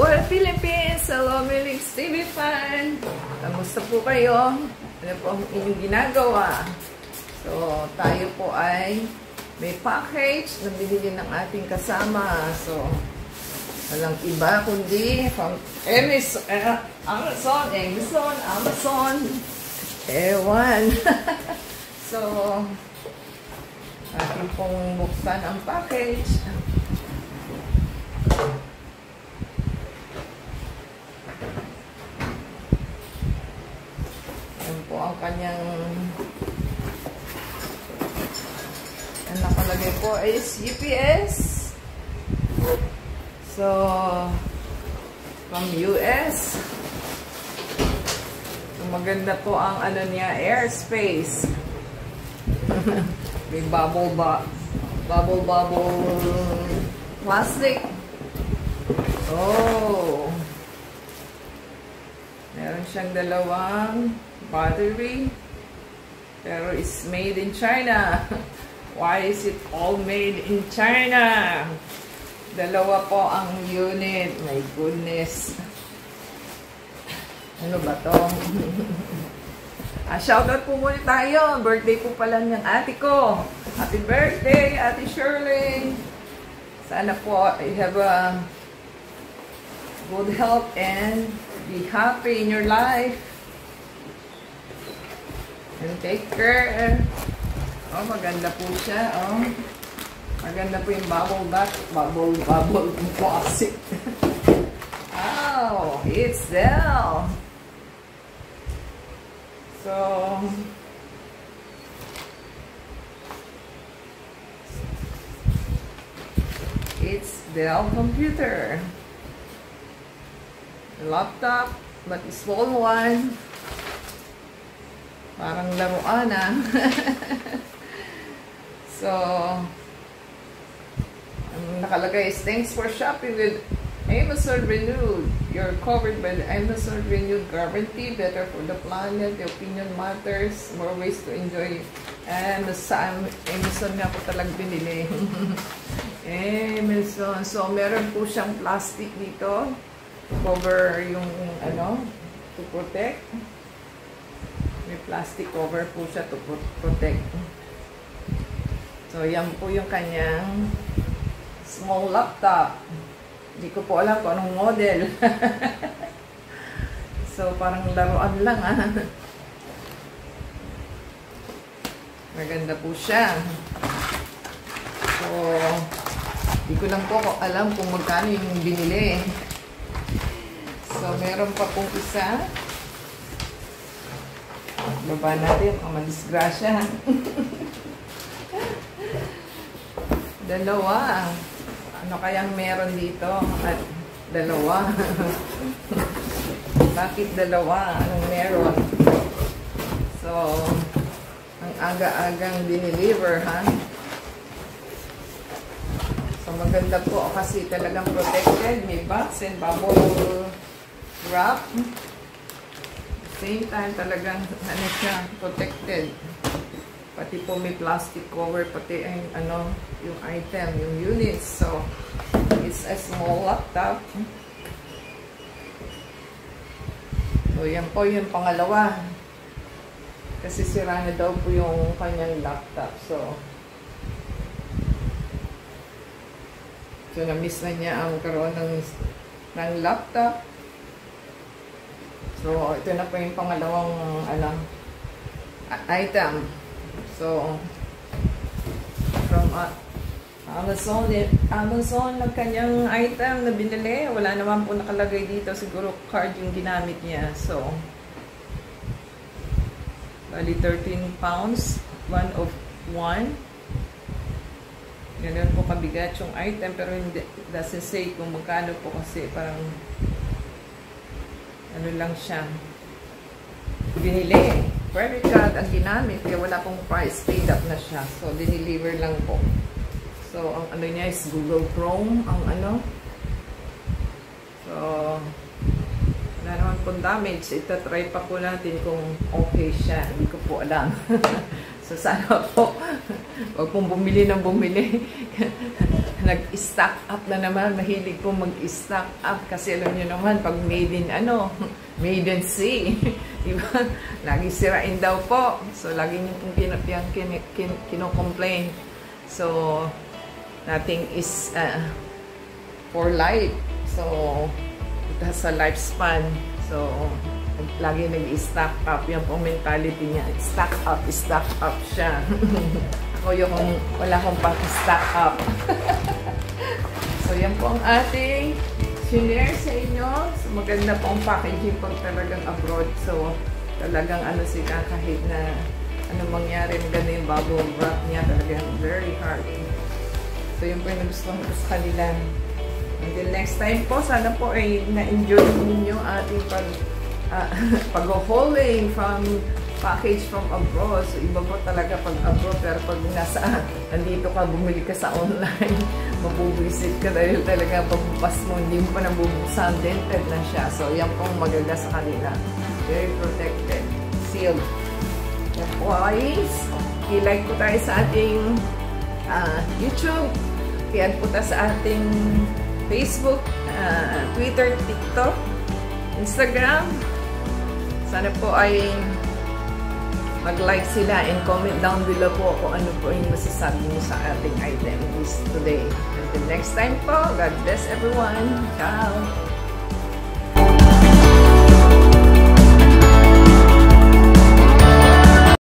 Philippines! Hello, Milix TV fan! Kamusta po kayo? Ano po ang inyong ginagawa? So, tayo po ay may package na binili ng ating kasama. So, walang iba kundi from Amazon. Ewan. So, atin pong buksan ang package. Yan po ang kanyang ang nakalagay po is UPS. So, from US. So, maganda po ang ano niya, airspace. May bubble plastic. Oh. Meron siyang dalawang battery. Pero it's made in China. Why is it all made in China? Dalawa po ang unit. My goodness. Ano ba to? Shoutout po muna tayo. Birthday po pala ng ate ko. Happy birthday, Ate Shirley. Sana po you have a good health and be happy in your life. And take care. Oh, maganda po siya. Oh. Maganda po yung bubble faucet. Oh, it's Dell. So, it's Dell computer. Laptop, but a small one. Parang laruan ah. So, ang nakalagay is thanks for shopping with Amazon Renewed. You're covered by the Amazon Renewed guarantee. Better for the planet. The opinion matters. More ways to enjoy. And sa Amazon nga po talagang binili. Amazon. So, meron po siyang plastic dito. Cover yung ano, to protect. May plastic cover po siya to protect. So, yan po yung kanyang small laptop. Hindi ko po alam kung anong model. So, parang laruan lang ah. Maganda po siya. So, hindi ko lang po alam kung magkano yung binili. So, meron pa pong isa. Baba natin. Madisgrasya. Dalawa. Ano kayang meron dito? At dalawa. Bakit dalawa? Anong meron? So, ang aga-agang dineliver, ha? So, maganda po kasi talagang protected. May box and bubble wrap. Same time talagang ano siya, protected. Pati po may plastic cover, pati ang ano, yung item, yung units. So, it's a small laptop. So, yan po yung pangalawa. Kasi sira na daw po yung kanyang laptop. So, na-miss na niya ang karoon ng laptop. So, ito na po yung pangalawang ano, item. So, from Amazon ng kanyang item na binili. Wala naman po nakalagay dito. Siguro card yung ginamit niya. So, bali 13 pounds. 1 of 1. Ganun po kabigat yung item. Pero hindi, doesn't say kung magkano po kasi parang ano lang siya. Binili. Credit card ang ginamit, kaya wala pong price, paid up na siya. So, dineliver lang po. So, ang ano niya is Google Chrome, ang ano. So, wala naman pong damage. Itatry pa po natin kung okay siya. Hindi ko po alam. So, sana po, huwag pong bumili ng bumili. nag-stock up na naman. Mahilig po mag-stock up kasi alam niyo naman, pag made in made in sea. Diba? Lagi sirain daw po. So, lagi niyo pong kino-complain. So, nothing is for life. So, it has a lifespan. So, lagi nag-stock up. Yan po mentality niya. Stock up siya. Ako yung wala akong paki-stock up. So, yan po ang ating share sa inyo. So, maganda po ang packaging pag talagang abroad. So, talagang sila kahit na mangyari, maganda yung bubble wrap niya. Talagang very hard. So, yun po yung nagustuhan ko sa kanila. Until next time po, sana po ay na-enjoy ninyo ating pag-hauling from package from abroad. So, iba po talaga pag abroad. Pero pag nandito ka, bumili ka sa online, mabubuisit ka dahil talaga pagbupas mo, hindi mo pa nabubuksan, dented na siya. So, yan pong magaga sa kanila. Very protected. Sealed. Guys, i-like po tayo sa ating YouTube. I-add po tayo sa ating Facebook, Twitter, TikTok, Instagram. Sana po ay mag-like sila and comment down below po kung ano po yung masasabi niyo sa ating items today. Until next time po, God bless everyone. Ciao!